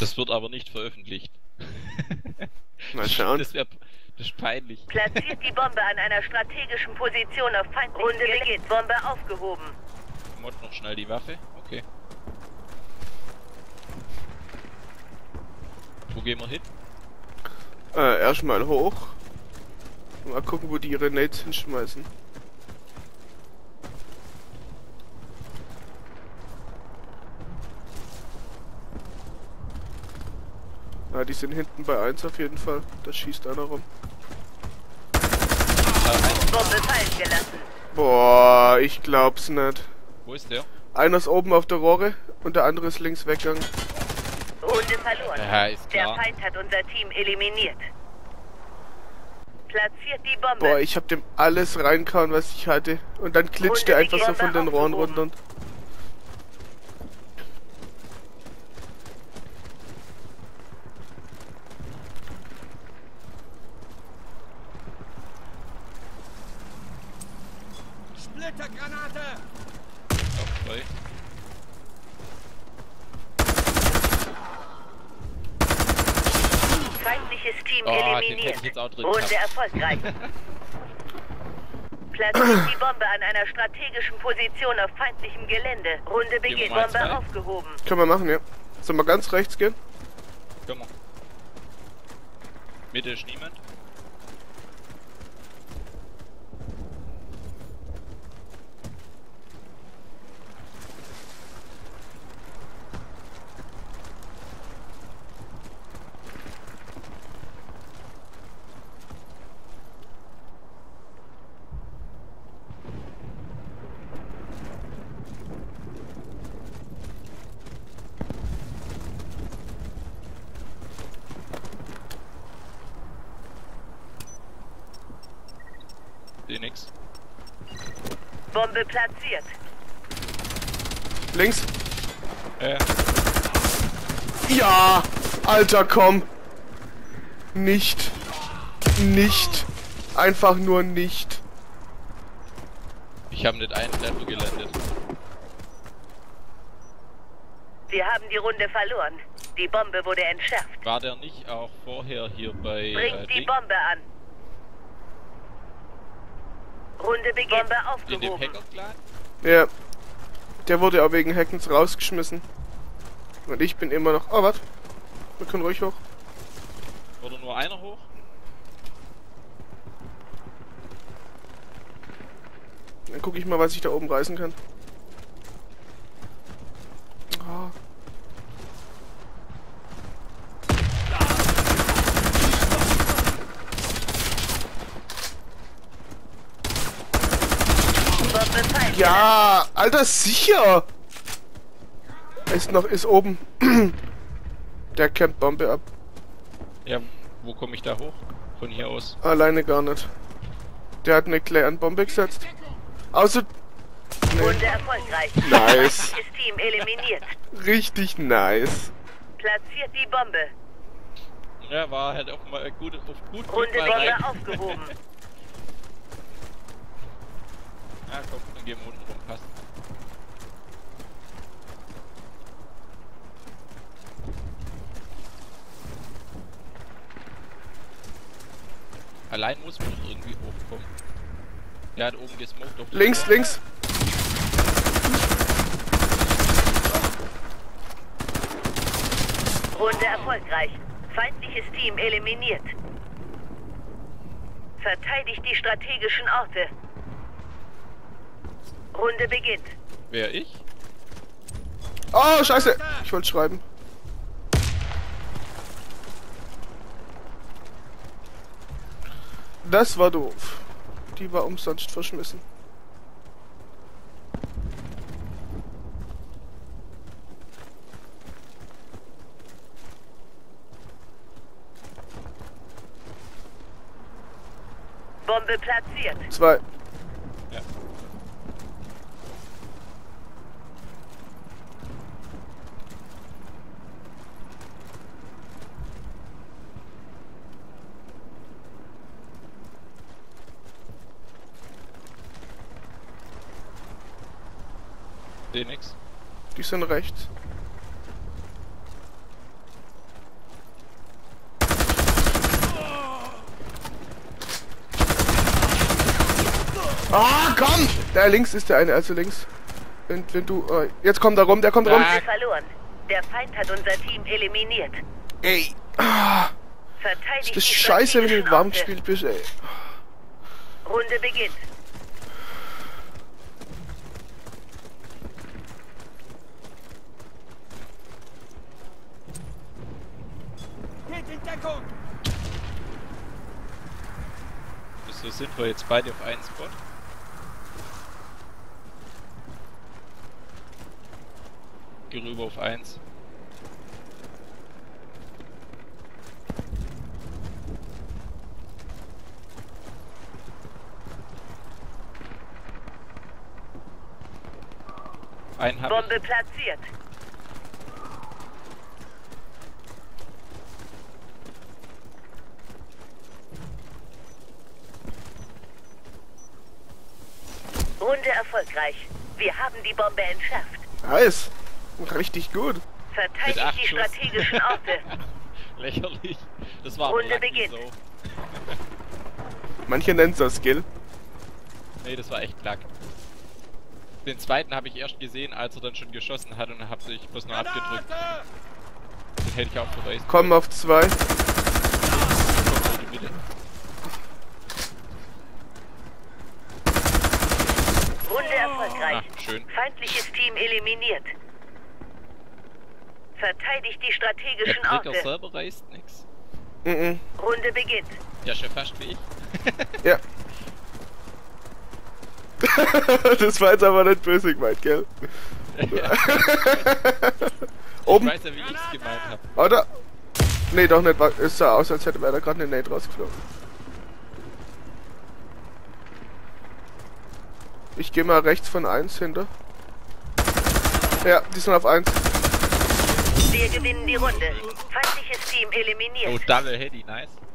Das wird aber nicht veröffentlicht. Mal schauen. Das ist peinlich. Platziert die Bombe an einer strategischen Position auf feindlichen Runde beginnt. Bombe aufgehoben. Mod noch schnell die Waffe. Okay. Wo gehen wir hin? Erstmal hoch. Mal gucken, wo die ihre Nades hinschmeißen. Ah, die sind hinten bei 1 auf jeden Fall. Da schießt einer rum. Bombe fallen gelassen. Boah, ich glaub's nicht. Wo ist der? Einer ist oben auf der Rohre und der andere ist links weggegangen. Runde verloren. Ja, ist Der klar. Feind hat unser Team eliminiert. Platziert die Bombe. Boah, ich hab dem alles reingehauen, was ich hatte. Und dann glitscht der einfach so von den Rohren runter. Und Splittergranate! Auf 3. Feindliches Team Oh, den hätte eliminiert. ich jetzt auch drin Runde gehabt. erfolgreich. Platziert die Bombe an einer strategischen Position auf feindlichem Gelände. Runde beginnt. mal Bombe 2. aufgehoben. können wir machen, ja. Sollen wir ganz rechts gehen? Können wir. Mitte ist niemand. Seh nix. Bombe platziert. Links. Äh, Ja! Alter, komm! Nicht. Nicht. Einfach nur nicht. ich habe nicht einen Treffer gelandet. Wir haben die Runde verloren. Die Bombe wurde entschärft. War der nicht auch vorher hier bei Bringt die Ding? Bombe an. Runde beginnt. Bombe In dem aufgehoben. Hacker-Clan? Ja. Der wurde auch wegen Hackens rausgeschmissen. Und ich bin immer noch... Oh, was? Wir können ruhig hoch. Oder nur einer hoch? Dann gucke ich mal, was ich da oben reißen kann. Oh. Bombe fallen. Ja, Alter, sicher! Ist oben. Der campt Bombe ab. Ja, wo komme ich da hoch? Von hier aus. Alleine gar nicht. Der hat eine kleine Bombe gesetzt. Außer... Runde erfolgreich. Nice. Feindliches Team eliminiert. Richtig nice. Platziert die Bombe. Ja, war halt auch mal gut auf gut Runde mal rein. Bombe aufgehoben. Ja, komm, dann gehen wir unten rum, passt. Allein muss man doch irgendwie hochkommen. Der hat oben gesmoked auf Links, links. Runde erfolgreich. Feindliches Team eliminiert. Verteidigt die strategischen Orte. Runde beginnt. Wer ich? Oh, scheiße. Ich wollte schreiben. Das war doof. Die war umsonst verschmissen. Bombe platziert. 2. Ja. Seh nix. Die sind rechts. Ah, komm! Da links ist der eine, also links. Wenn du... jetzt kommt er rum, der kommt rum. Runde verloren. Der Feind hat unser Team eliminiert. Ey. Verteidigt Das ist die scheiße, wenn du strategischen im warmen Orte. Spiel bist, ey. Runde beginnt. Geht in Deckung! Wieso sind wir jetzt beide auf einen Spot? Geh rüber auf 1. Einen hab Bombe ich. platziert. Runde erfolgreich. Wir haben die Bombe entschärft. Nice. Richtig gut. Mit Verteidigt 8 die Schuss. strategischen Orte. Lächerlich. Das war Runde aber lucky beginnt. so. Manche nennen es das Skill. Nee, das war echt Lack. Den zweiten habe ich erst gesehen, als er dann schon geschossen hat und hab sich bloß nur abgedrückt. Granate! Den hätte ich auch verweisen. Kommen auf 2. Kommt in die Mitte. Runde erfolgreich. Ah, schön. Feindliches Team eliminiert. Verteidigt die Der strategischen Trigger Orte. selber reißt nix. Mhm. Runde beginnt. Ja, schon fast wie ich. Ja. Das war jetzt aber nicht böse gemeint, gell? Ich Oben. weiß ja, wie ich's gemeint hab. Oder? Nee, doch nicht. Es sah aus, als hätte er da gerade eine Nate rausgeflogen. Ich gehe mal rechts von 1 hinter. Ja, die sind auf 1. Wir gewinnen die Runde. Feindliches Team eliminiert. Oh, Double Heady, nice.